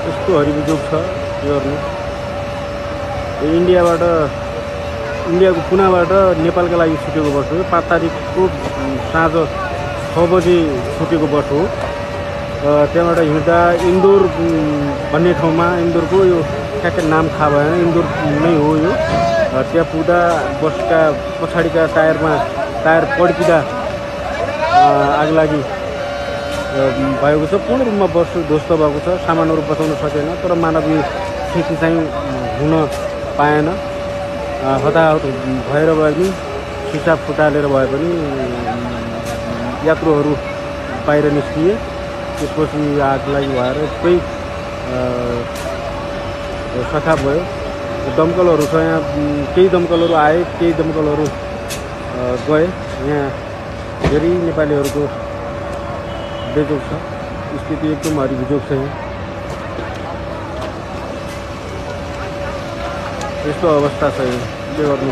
यस्तो हरिबुजुक छ यो हेर्नु। इन्डियाको पुनाबाट नेपालका लागि छुटेको बस हो। 5 तारिकको साँझ 6 बजे छुटेको बस हो। त्यहाँबाट हिँड्दा इन्दोर भन्ने ठाउँमा, इन्दोरको यो ठ्याक्कै नाम थाहा भएन, इन्दोर नै हो यो। त्यहाँ पुग्दा बसका पछाडिका टायर पड्किँदा आगलागी भएको छ। पूर्ण रूपमा बस ध्वस्त भएको छ। सामानहरू बचाउन सकेन, तर मानवीय क्षति चाहिँ हुन पाएन। हताहत भएर भए पनि, सिसा फुटालेर भए पनि यात्रुहरू बाहिर निस्किए। त्यसपछि आगलागी भएर पुरै सखा भयो। दमकलहरू छ यहाँ, केही दमकलहरू आए, केही दमकलहरू गए। यहाँ धेरै नेपालीहरूको बेजोग छ। स्थिति एकदम हरिबुजुक छ यहाँ। यस्तो अवस्था छ यहाँ, के गर्नु।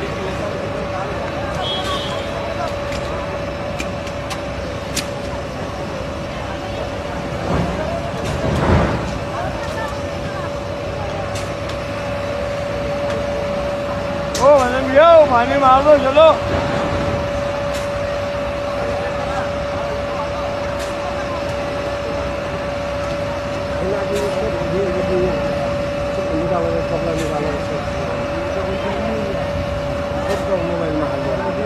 पानी मार दो चलो। मोबाइल में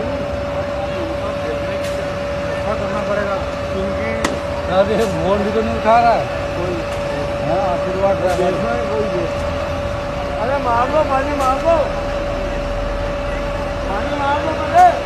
करना पड़ेगा क्योंकि फोन भी तो नहीं उठा रहा है कोई। हाँ आशीर्वाद अरे मार दो, पानी मार दो, पानी मार दो।